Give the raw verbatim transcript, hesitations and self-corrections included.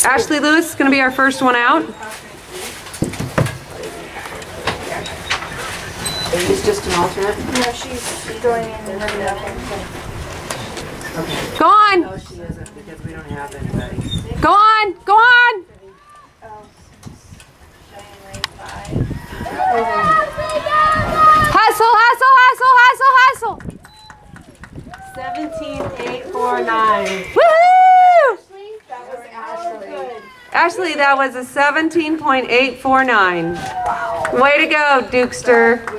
Ashley Lewis is going to be our first one out. She's just an alternate? No, she's joining in the Okay. Go on. No, she isn't because we don't have anybody. Go on. Go on. Hustle, hustle, hustle, hustle, hustle. seventeen eight four nine. Woohoo! That was Ashley. Ashley, that was a seventeen point eight four nine. Way to go, Dukester.